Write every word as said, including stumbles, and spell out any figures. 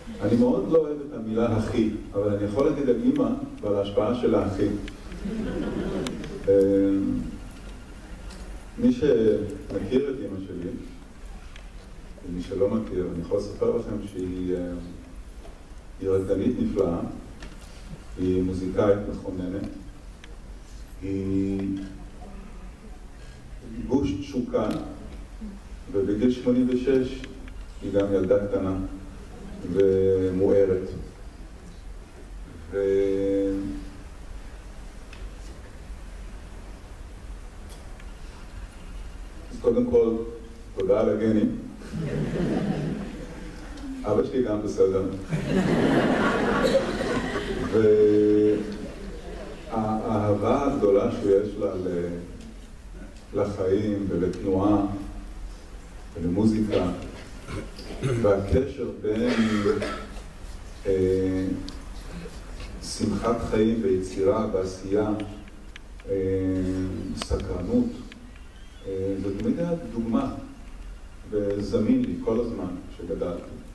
אני מאוד לא אוהב את המילה אחי, אבל אני יכול להגיד על אמא ועל ההשפעה של האחי. מי שמכיר את אמא שלי, ומי שלא מכיר, אני יכול לספר לכם שהיא רקדנית נפלאה, היא מוזיקאית מכוננת, היא גוש תשוקה, ובגיל שמונים ושש היא גם ילדה קטנה ומוארת. ו... אז קודם כל, תודה על הגנים. אבא שלי גם בסדר. והאהבה הגדולה שיש לה לחיים ולתנועה ולמוזיקה, והקשר בין אה, שמחת חיים ויצירה ועשייה, אה, סקרנות, אה, זה תמיד היה דוגמה וזמין לי כל הזמן שגדלתי.